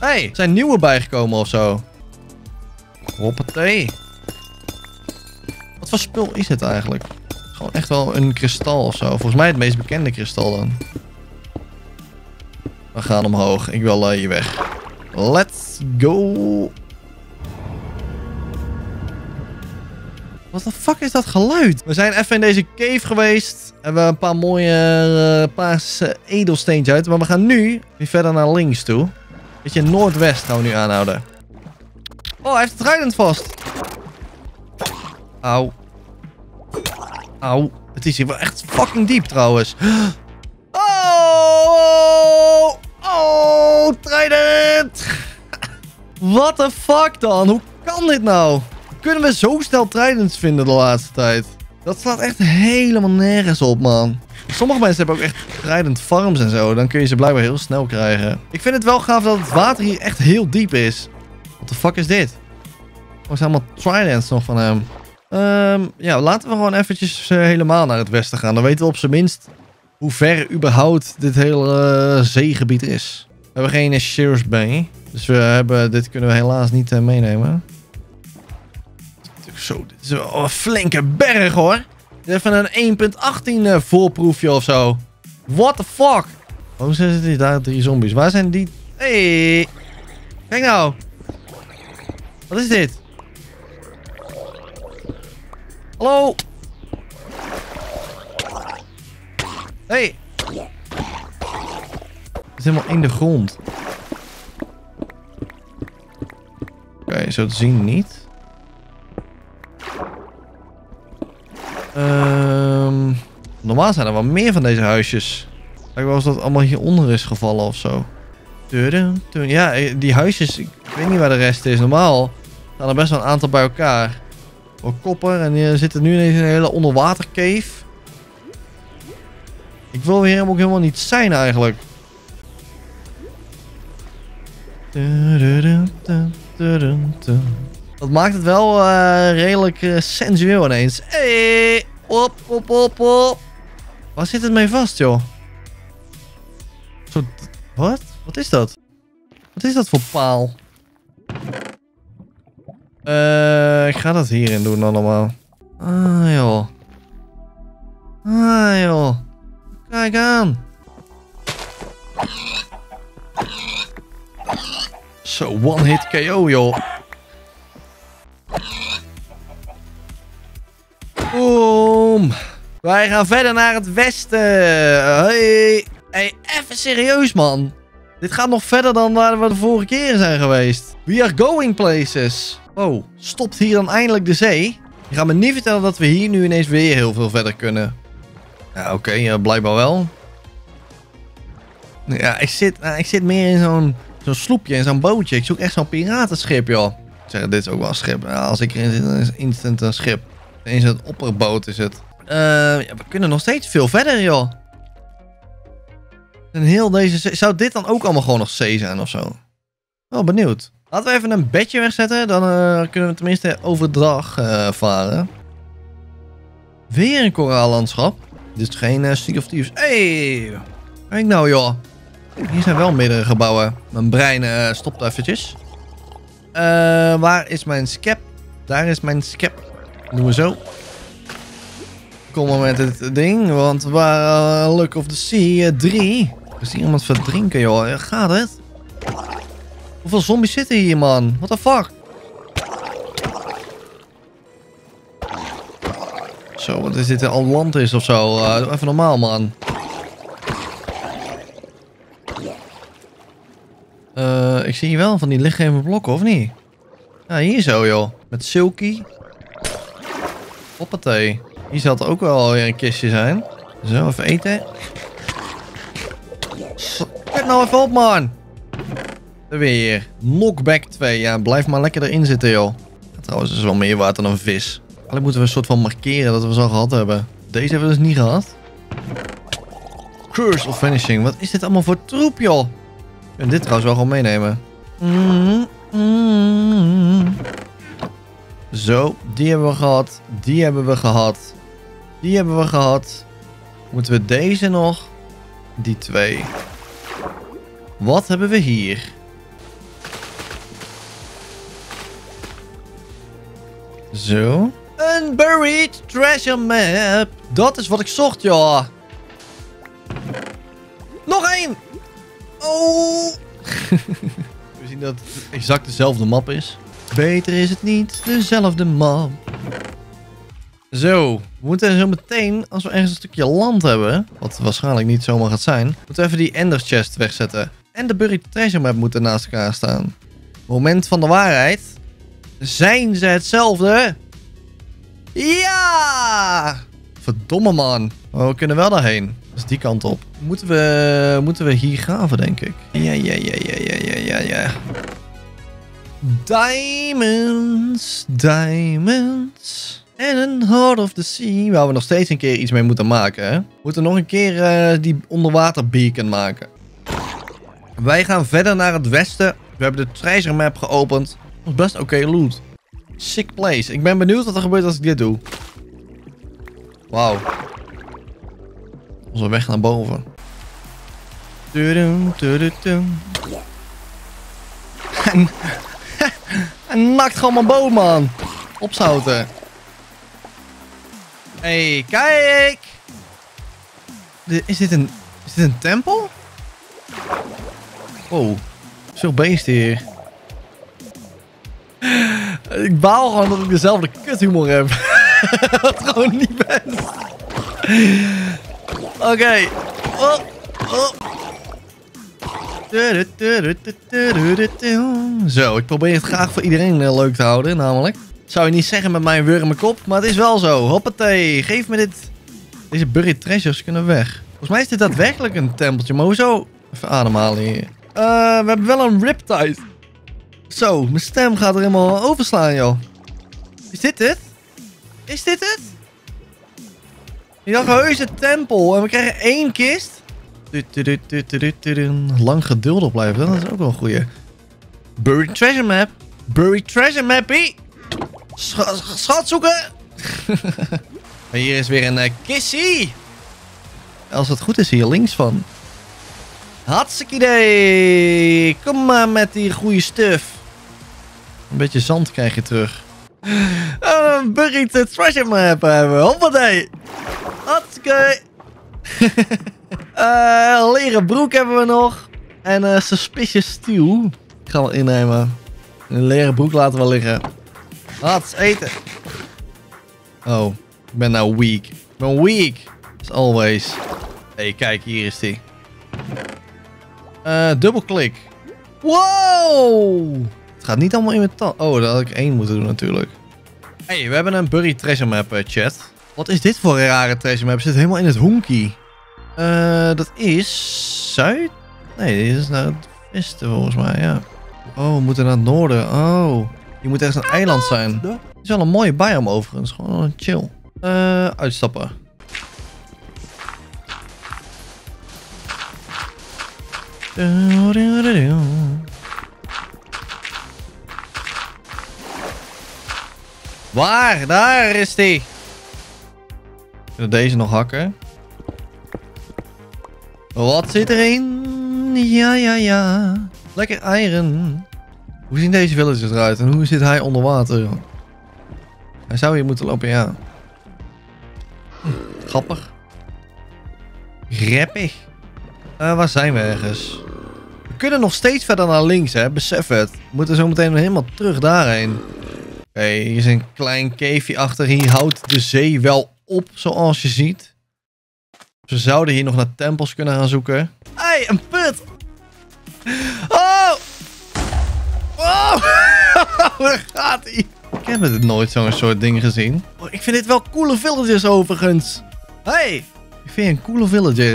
Hey, er zijn nieuwe bijgekomen of zo. Hoppatee. Wat voor spul is het eigenlijk? Gewoon echt wel een kristal of zo. Volgens mij het meest bekende kristal dan. We gaan omhoog. Ik wil hier weg. Let's go. Wat de fuck is dat geluid? We zijn even in deze cave geweest. Hebben we een paar mooie paarse edelsteentjes uit. Maar we gaan nu weer verder naar links toe. Beetje noordwest gaan we nu aanhouden. Oh, hij heeft het trident vast. Auw. Auw. Het is hier wel echt fucking diep trouwens. Oh! Oh, trident! What the fuck dan? Hoe kan dit nou? Kunnen we zo snel tridents vinden de laatste tijd? Dat slaat echt helemaal nergens op, man. Sommige mensen hebben ook echt trident farms en zo. Dan kun je ze blijkbaar heel snel krijgen. Ik vind het wel gaaf dat het water hier echt heel diep is. What the fuck is dit? Er zijn allemaal tridents nog van hem. Ja, laten we gewoon eventjes helemaal naar het westen gaan. Dan weten we op zijn minst hoe ver überhaupt dit hele zeegebied is. We hebben geen Shears Bay. Dus dit kunnen we helaas niet meenemen. Zo, dit is wel een flinke berg hoor. Even een 1.18 voorproefje of zo. What the fuck? Hoe zitten die daar 3 zombies? Waar zijn die? Hey. Kijk nou. Wat is dit? Hallo. Hey. Het is helemaal in de grond. Oké, zo te zien niet. Normaal zijn er wel meer van deze huisjes. Kijk wel eens dat het allemaal hieronder is gevallen of zo. Ja, die huisjes, ik weet niet waar de rest is. Normaal staan er best wel een aantal bij elkaar. Voor kopper en hier zit nu ineens een hele onderwatercave. Ik wil hier ook helemaal niet zijn eigenlijk. Dat maakt het wel redelijk sensueel ineens. Hey, op. Waar zit het mee vast, joh? Wat? Wat is dat? Wat is dat voor paal? Ik ga dat hierin doen allemaal. Ah, joh. Ah, joh. Kijk aan. Zo, one hit KO, joh. Boom. Wij gaan verder naar het westen. Hey, even serieus, man. Dit gaat nog verder dan waar we de vorige keer zijn geweest. We are going places. Oh, stopt hier dan eindelijk de zee? Je gaat me niet vertellen dat we hier nu ineens weer heel veel verder kunnen. Ja, oké, blijkbaar wel. Ja, ik zit meer in zo'n sloepje, in zo'n bootje. Ik zoek echt zo'n piratenschip, joh. Ik zeg, dit is ook wel een schip. Ja, als ik erin zit, dan is het instant een schip. Eens een opperboot is het. Ja, we kunnen nog steeds veel verder, joh. En heel deze zee. Zou dit dan ook allemaal gewoon nog zee zijn of zo? Wel benieuwd. Laten we even een bedje wegzetten. Dan kunnen we tenminste overdag varen. Weer een koraallandschap. Dit is geen Sea of Thieves. Hey! Kijk nou, joh. Hier zijn wel meerdere gebouwen. Mijn brein stopt eventjes. Waar is mijn skep? Daar is mijn skep. Doen we zo. Kom maar met het ding. Want waar Luck of the Sea 3. Is hier iemand verdrinken, joh. Gaat het? Hoeveel zombies zitten hier, man? What the fuck? Zo, wat is dit? Een Atlantis of zo? Doe even normaal, man. Ik zie hier wel van die lichtgevende blokken, of niet? Ja, hier zo, joh. Met Silky. Hoppatee. Hier zal het ook wel weer een kistje zijn. Zo, even eten. Kijk nou even op, man. Weer. Knockback 2. Ja, blijf maar lekker erin zitten, joh. Ja, trouwens, is wel meer water dan een vis. Eigenlijk moeten we een soort van markeren dat we ze al gehad hebben. Deze hebben we dus niet gehad. Curse of Vanishing. Wat is dit allemaal voor troep, joh? Ik kan dit trouwens wel gewoon meenemen. Zo, die hebben we gehad. Die hebben we gehad. Die hebben we gehad. Moeten we deze nog? Die 2. Wat hebben we hier? Zo. Een buried treasure map. Dat is wat ik zocht, joh. Nog één. Oh. We zien dat het exact dezelfde map is. Beter is het niet, dezelfde map. Zo, we moeten zo meteen, als we ergens een stukje land hebben, wat waarschijnlijk niet zomaar gaat zijn, moeten we even die Ender Chest wegzetten. En de Buried Treasure Map moeten naast elkaar staan. Moment van de waarheid. Zijn ze hetzelfde? Ja! Verdomme man. Oh, we kunnen wel daarheen. Dat is die kant op. Moeten we hier graven, denk ik. Ja. Diamonds, diamonds. En een Heart of the Sea, waar we nog steeds een keer iets mee moeten maken. Hè? We moeten nog een keer die onderwater beacon maken. Wij gaan verder naar het westen. We hebben de treasure map geopend. Dat is best oké loot. Sick place. Ik ben benieuwd wat er gebeurt als ik dit doe. Wauw. Onze weg naar boven. En nakt gewoon mijn boom, man. Opzouten. Hey, kijk! Is dit een tempel? Wow. Veel beesten hier. Ik baal gewoon dat ik dezelfde kuthumor heb. Dat gewoon niet best. Oké. Oh. Zo, ik probeer het graag voor iedereen leuk te houden, namelijk. Zou je niet zeggen met mijn wurmenkop, maar het is wel zo. Hoppatee, geef me dit. Deze buried treasures kunnen weg. Volgens mij is dit daadwerkelijk een tempeltje, maar hoezo? Even ademhalen hier. We hebben wel een riptide. Zo, mijn stem gaat er helemaal overslaan, joh. Is dit het? Is dit het? Ik dacht heus een tempel en we krijgen 1 kist. Lang geduldig blijven, dat is ook wel een goeie. Buried treasure map. Buried treasure mappie. Schat zoeken. Hier is weer een kissie. Als het goed is, hier links van. Hartstikke idee. Kom maar met die goede stuff. Een beetje zand krijg je terug. Buried treasure map hebben we. Hoppatee. Hartstikke. Leren broek hebben we nog. En suspicious steel. Ik ga wel innemen. Een leren broek laten we liggen. Hats, eten. Oh, ik ben nou weak. Ik ben weak. As always. Hey, kijk, hier is die. Dubbelklik. Wow! Het gaat niet allemaal in mijn tand. Oh, dat had ik 1 moeten doen natuurlijk. Hey, we hebben een buried treasure map, chat. Wat is dit voor een rare treasure map? Zit helemaal in het honkie. Dat is zuid? Nee, dit is naar het westen volgens mij, ja. Oh, we moeten naar het noorden. Oh, hier moet ergens een eiland zijn. Het is wel een mooie biome overigens. Gewoon chill. Uitstappen. Waar? Daar is die. Kunnen deze nog hakken? Wat zit erin? Ja. Lekker iron. Hoe zien deze villagers eruit? En hoe zit hij onder water? Hij zou hier moeten lopen, ja. Grappig. Grappig. Waar zijn we ergens? We kunnen nog steeds verder naar links, hè. Besef het. We moeten zo meteen helemaal terug daarheen. Oké, hier is een klein caveje achter. Hier houdt de zee wel op, zoals je ziet. We zouden hier nog naar tempels kunnen gaan zoeken. Hey, een put! Oh! Oh! Daar gaat hij! Ik heb het nooit zo'n soort ding gezien. Oh, ik vind dit wel coole villagers overigens. Hey! Ik vind je een coole villager.